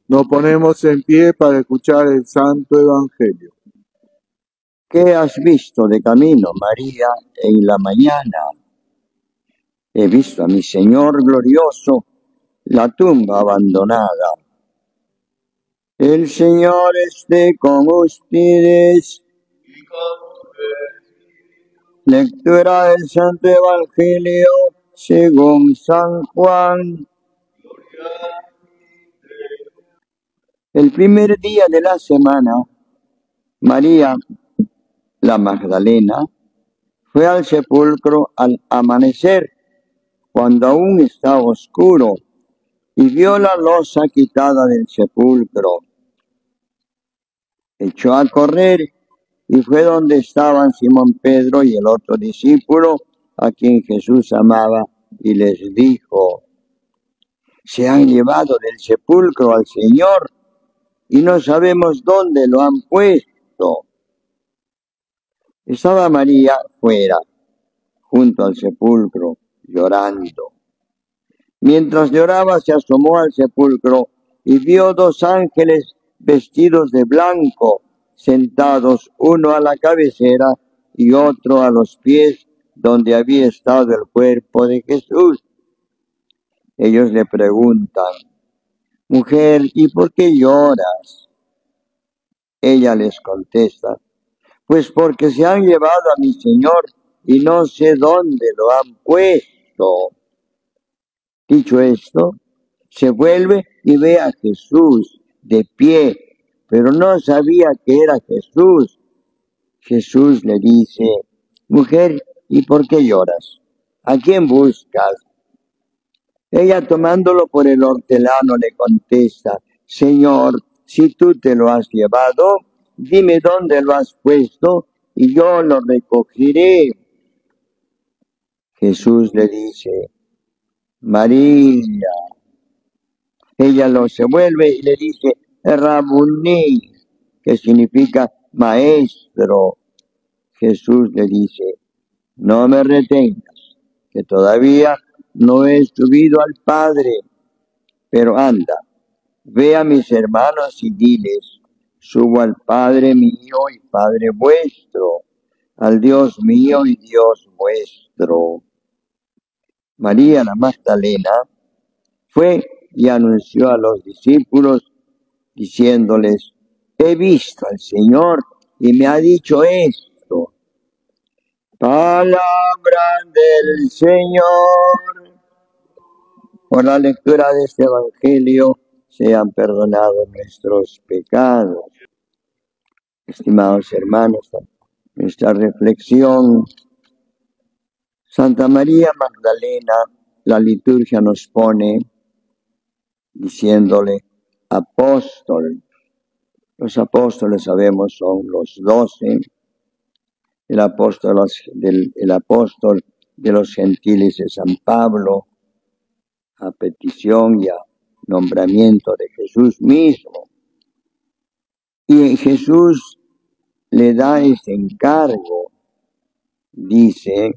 Nos ponemos en pie para escuchar el Santo Evangelio. ¿Qué has visto de camino, María, en la mañana? He visto a mi Señor glorioso, la tumba abandonada. El Señor esté con ustedes. Lectura del Santo Evangelio según San Juan. El primer día de la semana, María, la Magdalena, fue al sepulcro al amanecer, cuando aún estaba oscuro, y vio la losa quitada del sepulcro. Echó a correr y fue donde estaban Simón Pedro y el otro discípulo, a quien Jesús amaba, y les dijo: se han llevado del sepulcro al Señor y no sabemos dónde lo han puesto. Estaba María fuera, junto al sepulcro, llorando. Mientras lloraba, se asomó al sepulcro y vio dos ángeles vestidos de blanco, sentados, uno a la cabecera y otro a los pies, donde había estado el cuerpo de Jesús. Ellos le preguntan: mujer, ¿y por qué lloras? Ella les contesta: pues porque se han llevado a mi Señor y no sé dónde lo han puesto. Dicho esto, se vuelve y ve a Jesús de pie, pero no sabía que era Jesús. Jesús le dice: mujer, ¿y por qué lloras? ¿A quién buscas? Ella, tomándolo por el hortelano, le contesta: Señor, si tú te lo has llevado, dime dónde lo has puesto y yo lo recogeré. Jesús le dice: María. Ella se vuelve y le dice: Rabuní, que significa maestro. Jesús le dice: no me retengas, que todavía no he subido al Padre, pero anda, ve a mis hermanos y diles: subo al Padre mío y Padre vuestro, al Dios mío y Dios vuestro. María la Magdalena fue y anunció a los discípulos, diciéndoles: he visto al Señor y me ha dicho esto. Palabra del Señor. Por la lectura de este Evangelio sean perdonados nuestros pecados. Estimados hermanos, nuestra reflexión: Santa María Magdalena, la liturgia nos pone diciéndole apóstol. Los apóstoles, sabemos, son los 12. El apóstol de los gentiles es San Pablo, a petición y a nombramiento de Jesús mismo. Y Jesús le da ese encargo. Dice: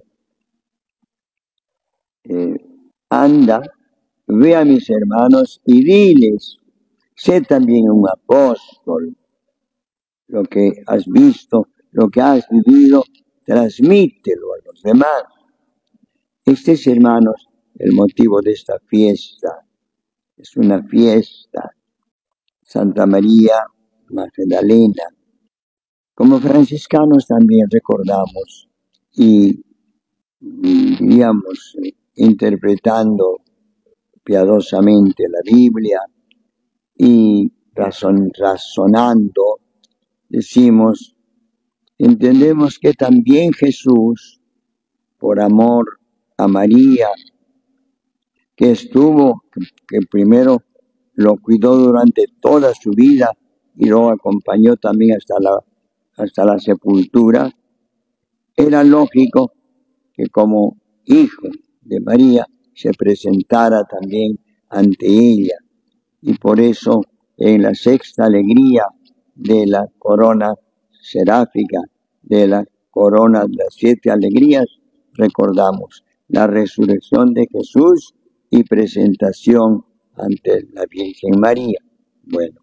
anda, ve a mis hermanos y diles: sé también un apóstol. Lo que has visto, lo que has vivido, transmítelo a los demás. Este es, hermanos, el motivo de esta fiesta. Es una fiesta. Santa María Magdalena. Como franciscanos también recordamos y iríamos interpretando piadosamente la Biblia y razonando, decimos, entendemos que también Jesús, por amor a María, que primero lo cuidó durante toda su vida y lo acompañó también hasta la sepultura, era lógico que como hijo de María se presentara también ante ella. Y por eso, en la sexta alegría de la corona seráfica, de la corona de las 7 alegrías, recordamos la resurrección de Jesús y presentación ante la Virgen María. Bueno,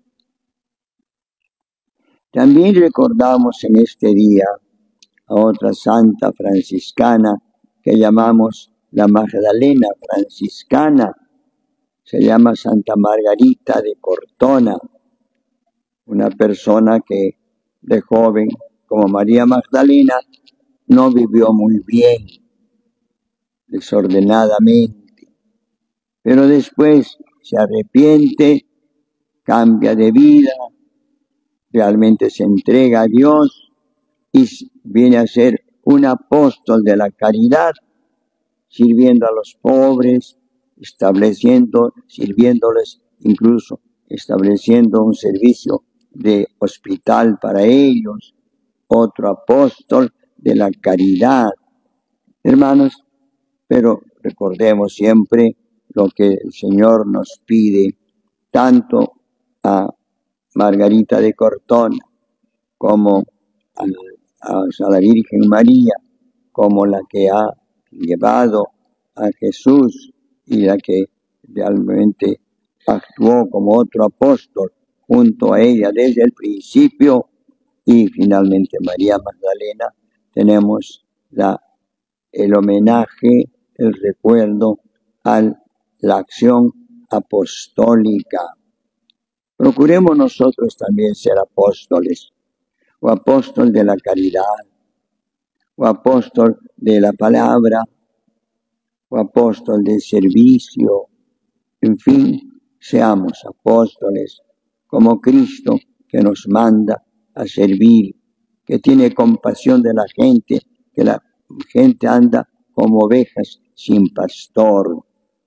también recordamos en este día a otra santa franciscana que llamamos la Magdalena franciscana. Se llama Santa Margarita de Cortona, una persona que de joven, como María Magdalena, no vivió muy bien, desordenadamente, pero después se arrepiente, cambia de vida, realmente se entrega a Dios y viene a ser un apóstol de la caridad, sirviendo a los pobres, sirviéndoles incluso, estableciendo un servicio de hospital para ellos, otro apóstol de la caridad. Hermanos, pero recordemos siempre lo que el Señor nos pide, tanto a Margarita de Cortona como a la Virgen María, como la que ha llevado a Jesús y la que realmente actuó como otro apóstol junto a ella desde el principio, y finalmente María Magdalena, tenemos el homenaje, el recuerdo a la acción apostólica. Procuremos nosotros también ser apóstoles, o apóstol de la caridad, o apóstol de la palabra, o apóstol del servicio. En fin, seamos apóstoles como Cristo, que nos manda a servir, que tiene compasión de la gente, que la gente anda como ovejas sin pastor.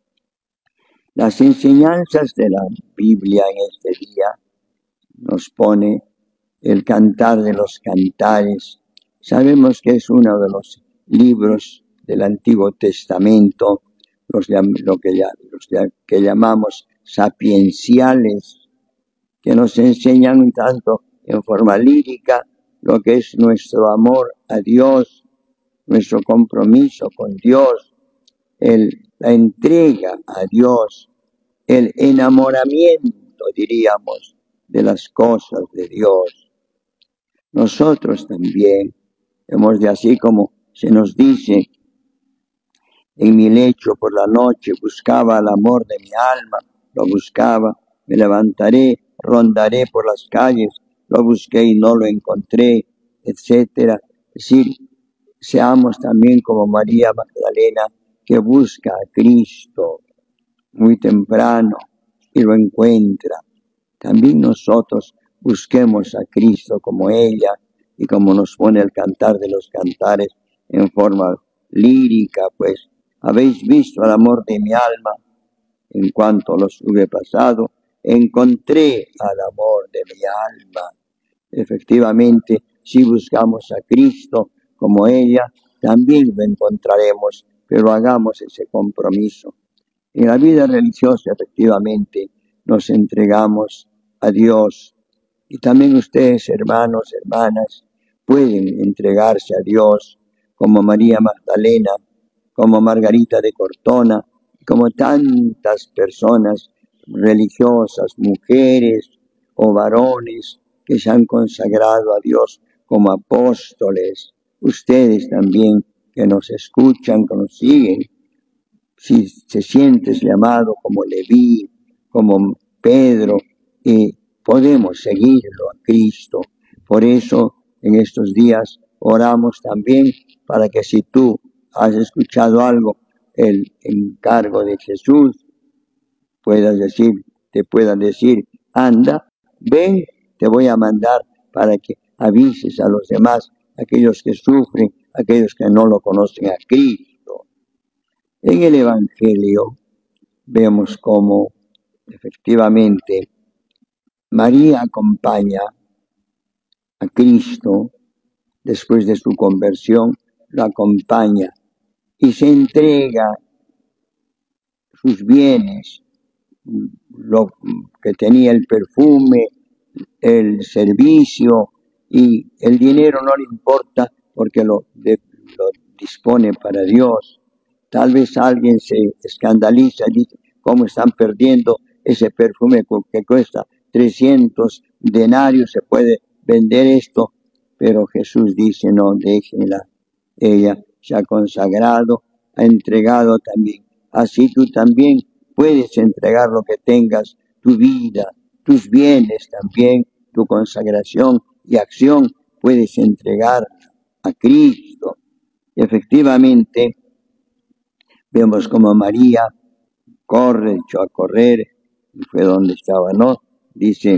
Las enseñanzas de la Biblia en este día nos pone el Cantar de los Cantares. Sabemos que es uno de los libros del Antiguo Testamento, los que llamamos sapienciales, que nos enseñan un tanto en forma lírica lo que es nuestro amor a Dios, nuestro compromiso con Dios, la entrega a Dios, el enamoramiento, diríamos, de las cosas de Dios. Nosotros también hemos de, así como se nos dice, en mi lecho por la noche buscaba el amor de mi alma, lo buscaba, me levantaré, rondaré por las calles, lo busqué y no lo encontré, etcétera. Es decir, seamos también como María Magdalena, que busca a Cristo muy temprano y lo encuentra. También nosotros busquemos a Cristo como ella, y como nos pone el Cantar de los Cantares en forma lírica, pues, habéis visto el amor de mi alma, en cuanto los hube pasado, encontré al amor de mi alma. Efectivamente, si buscamos a Cristo como ella, también lo encontraremos, pero hagamos ese compromiso. En la vida religiosa, efectivamente, nos entregamos a Dios. Y también ustedes, hermanos, hermanas, pueden entregarse a Dios como María Magdalena, como Margarita de Cortona, como tantas personas religiosas, mujeres o varones que se han consagrado a Dios como apóstoles. Ustedes también que nos escuchan, que nos siguen, si se sientes llamado como Leví, como Pedro, podemos seguirlo a Cristo. Por eso en estos días oramos también para que si tú has escuchado algo, el encargo de Jesús, te puedan decir, anda, ven, te voy a mandar para que avises a los demás, aquellos que sufren, aquellos que no lo conocen a Cristo. En el Evangelio vemos cómo efectivamente María acompaña a Cristo después de su conversión, lo acompaña y se entrega sus bienes, lo que tenía, el perfume, el servicio, y el dinero no le importa porque lo dispone para Dios. Tal vez alguien se escandaliza y dice, ¿cómo están perdiendo ese perfume que cuesta 300 denarios se puede vender esto, pero Jesús dice, no, déjenla. Ella se ha consagrado, ha entregado también. Así tú también puedes entregar lo que tengas, tu vida, tus bienes también, tu consagración y acción, puedes entregar a Cristo. Y efectivamente, vemos como María echó a correr, y fue donde estaba, ¿no? Dice,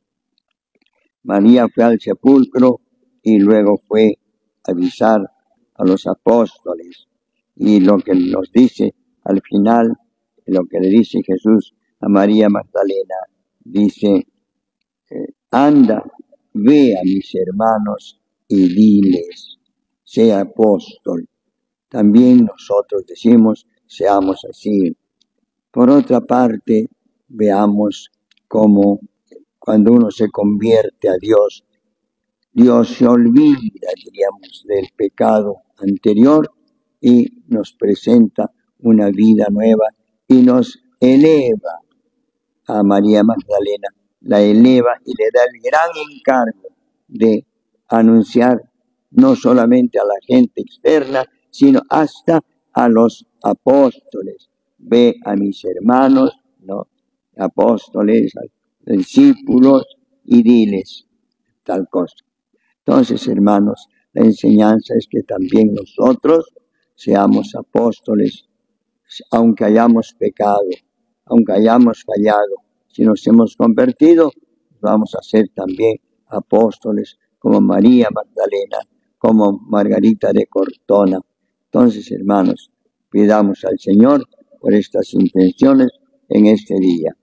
María fue al sepulcro y luego fue a avisar a los apóstoles. Y lo que nos dice al final, lo que le dice Jesús a María Magdalena, dice, anda, ve a mis hermanos y diles, sea apóstol. También nosotros decimos, seamos así. Por otra parte, veamos cómo cuando uno se convierte a Dios, Dios se olvida, diríamos, del pecado anterior y nos presenta una vida nueva y nos eleva a María Magdalena, la eleva y le da el gran encargo de anunciar no solamente a la gente externa, sino hasta a los apóstoles. Ve a mis hermanos, ¿no? Apóstoles, discípulos, y diles tal cosa. Entonces, hermanos, la enseñanza es que también nosotros seamos apóstoles, aunque hayamos pecado, aunque hayamos fallado. Si nos hemos convertido, vamos a ser también apóstoles como María Magdalena, como Margarita de Cortona. Entonces, hermanos, pidamos al Señor por estas intenciones en este día.